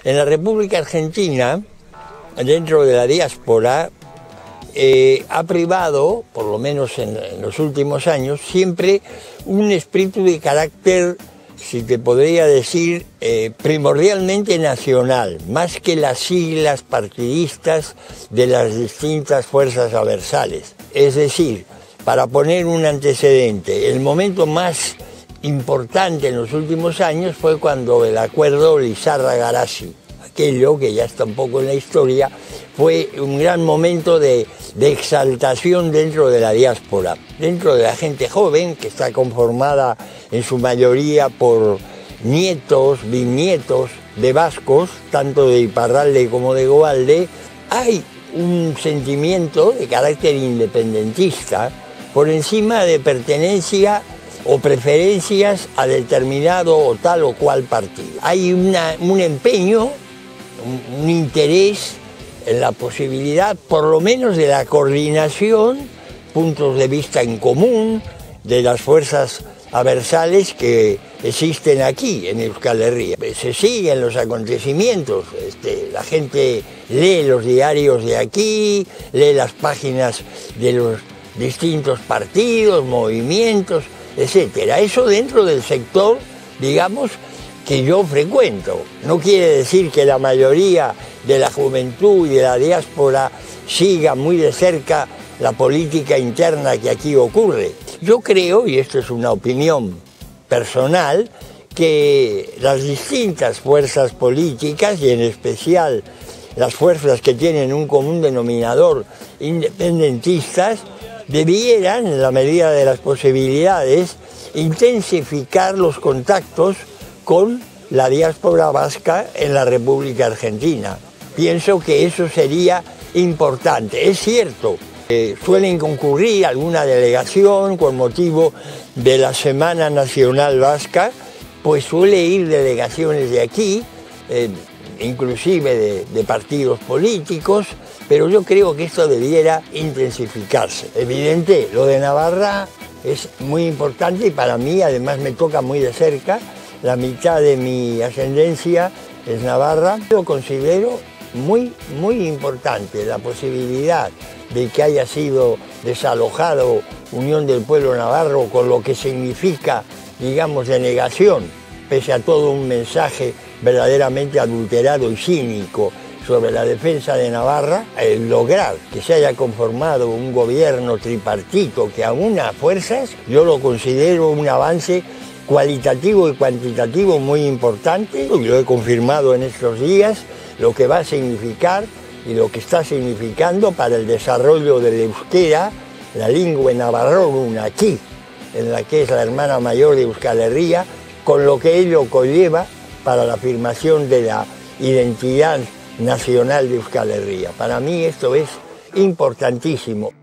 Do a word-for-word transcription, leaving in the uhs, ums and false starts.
En la República Argentina, dentro de la diáspora, eh, ha privado, por lo menos en, en los últimos años, siempre un espíritu de carácter, si te podría decir, eh, primordialmente nacional, más que las siglas partidistas de las distintas fuerzas aversales. Es decir, para poner un antecedente, el momento más importante en los últimos años fue cuando el acuerdo Lizarra-Garasi, aquello que ya está un poco en la historia, fue un gran momento de, de exaltación dentro de la diáspora, dentro de la gente joven que está conformada en su mayoría por nietos, bisnietos de vascos, tanto de Iparralde como de Goalde. Hay un sentimiento de carácter independentista por encima de pertenencia o preferencias a determinado o tal o cual partido. Hay una, un empeño, un, un interés en la posibilidad, por lo menos, de la coordinación, puntos de vista en común, de las fuerzas aversales que existen aquí en Euskal Herria. Se siguen los acontecimientos, este, la gente lee los diarios de aquí, lee las páginas de los distintos partidos, movimientos, etcétera. Eso dentro del sector, digamos, que yo frecuento. No quiere decir que la mayoría de la juventud y de la diáspora siga muy de cerca la política interna que aquí ocurre. Yo creo, y esto es una opinión personal, que las distintas fuerzas políticas, y en especial las fuerzas que tienen un común denominador independentistas, debieran, en la medida de las posibilidades, intensificar los contactos con la diáspora vasca en la República Argentina. Pienso que eso sería importante. Es cierto, eh, suelen concurrir alguna delegación con motivo de la Semana Nacional Vasca, pues suele ir delegaciones de aquí, eh, inclusive de, de partidos políticos, pero yo creo que esto debiera intensificarse. Evidente, lo de Navarra es muy importante y para mí además me toca muy de cerca. La mitad de mi ascendencia es navarra. Lo considero muy, muy importante, la posibilidad de que haya sido desalojado Unión del Pueblo Navarro, con lo que significa, digamos, de negación, pese a todo un mensaje verdaderamente adulterado y cínico sobre la defensa de Navarra. El lograr que se haya conformado un gobierno tripartito que aúna fuerzas, yo lo considero un avance cualitativo y cuantitativo muy importante, y lo he confirmado en estos días, lo que va a significar y lo que está significando para el desarrollo del euskera, la lingua navarrona aquí, en la que es la hermana mayor de Euskal Herria, con lo que ello conlleva para la afirmación de la identidad nacional de Euskal Herria. Para mí esto es importantísimo.